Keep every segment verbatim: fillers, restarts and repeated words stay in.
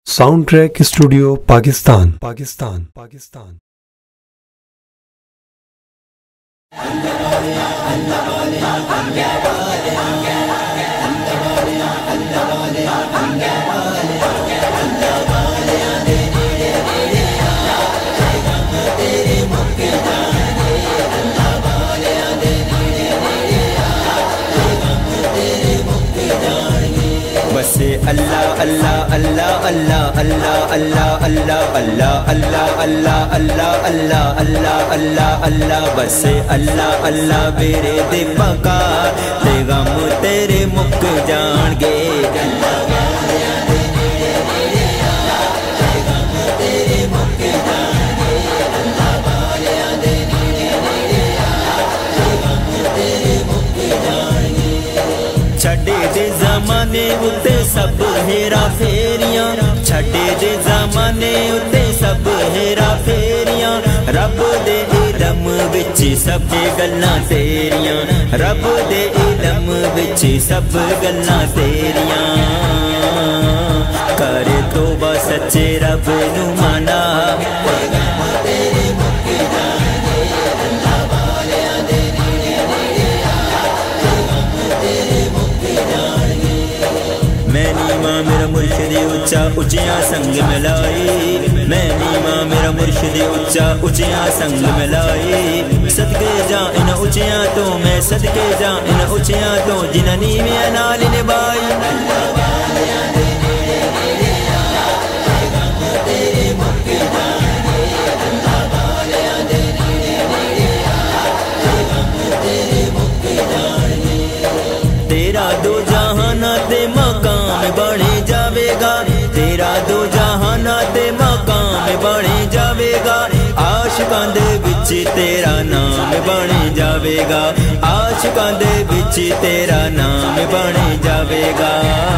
Sound track studio Pakistan Pakistan Pakistan بس اللہ اللہ اللہ اللہ اللہ اللہ اللہ اللہ اللہ اللہ اللہ اللہ اللہ اللہ اللہ بس اللہ اللہ میرے دے پکا تے غم تیرے مک جان گے چھڈے دے زمانے اتے سب ہیرا پھیریاں چھڈے دے زمانے اتے سب ہیرا پھیریاں رب دے علم وچ سب گلاں تیریاں رب دے علم وچ سب گلاں تیریاں کر توبہ سچے رب نو مانا میں نیواں میرا مرشد اچا اچیاں سنگ ملائی میں نیواں میرا مرشد اچا اچیاں سنگ ملائی صدقے جا ان اچیاں تو میں صدقے جا ان اچیاں تو جنہاں نیویاں نال نبھائی تیرا دو جہانا تے مقام بنے جاوے گا تیرا دو جہانا تے مقام بنے جاوے گا عاشقاں دے وچ تیرا نام بنے جاوے گا عاشقاں دے وچ تیرا نام بنے جاوے گا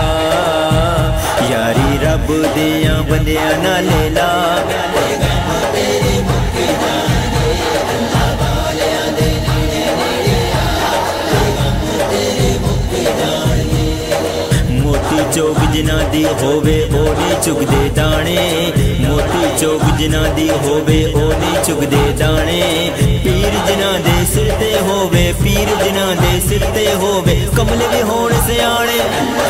یاری رب دیاں بندیاں نال لا موتی چوک جنہ دی ہووے او نہیں چگ دے دانے موتی چوک جنہ دی ہووے او نہیں چگ دے دانے پیر جنہ دے سر تے ہووے پیر جنہ دے سر تے ہووے کملے بھی ہون سیانے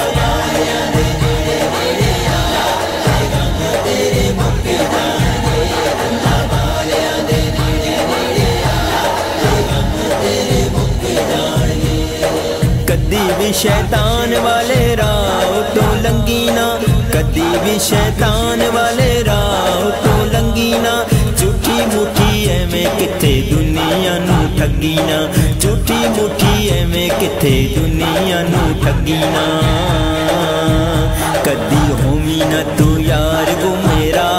کدی بھی شیطان والے راہ تو لنگینا کدی بھی شیطان والے راہ تو لنگینا جھوٹی موٹھی ایویں کتھے دنیا نو ٹھگینا جھوٹی موٹھی ایویں کتھے دنیا نو ٹھگینا کدی ہووی نہ تو یار گو میرا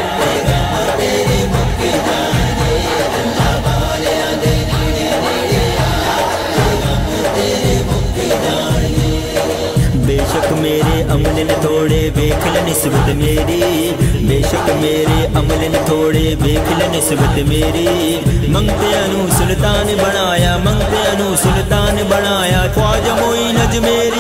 بے شک میرے عمل نے تھوڑے ویکھ لے نسبت میری بے شک میرے عمل نے تھوڑے ویکھ لے نسبت میری منگتیاں نو سلطان بنایا منگتیاں نو سلطان بنایا خواجہ معین اجمیری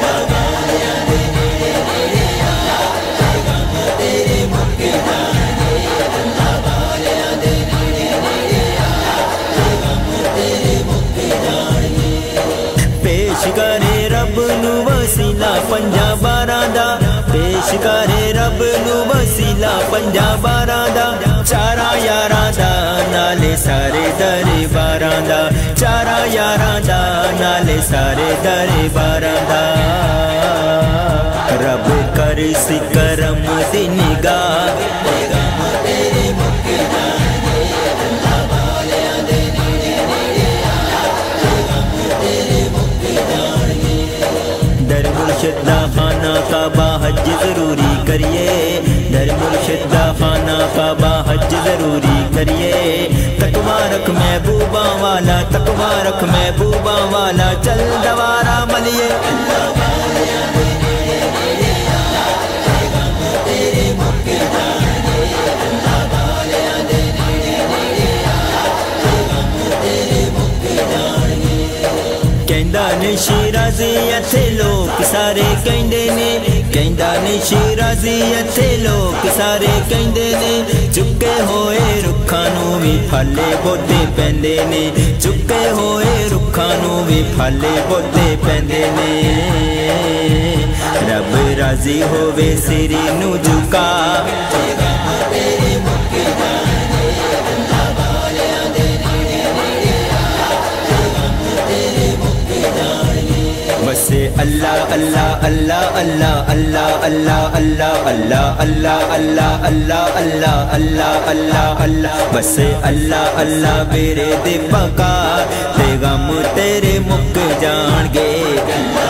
پیش کرے رب نو وسیلہ پنجا باراں دا پیش کرے رب نو وسیلہ پنجا باراں دا چارا یاراں دا نالے سارے درباراں دا چارا یاراں دا نالے سارے درباراں دا رب کر سی کرم دی نگاہ در مرشد دا خانہ کعبہ حج ضروری کریے در مرشد دا خانہ کعبہ حج ضروری کریے تقوی رکھ محبوباں والا تقوی رکھ محبوباں والا چل دوارا ملیے کہندا نے شیرازی اتھے لوگ سارے کہندے نے کہندا نے शिराजी इत्थे लोग सारे कहंदे ने चुके होए रुखां नूं भी फले बोते पैंदे ने चुके होए रुखां नूं भी फले बोते पैंदे ने रब राजी होवे सिरी नूं झुका बसे अल्लाह अल्लाह अल्लाह अल्लाह अल्लाह अल्लाह अल्लाह अल्लाह अल्लाह अल्लाह अल्लाह अल्लाह अल्लाह अल्लाह अल्लाह बसे अल्लाह अल्लाह मेरे दे पका ते गम तेरे मुक जाणगे।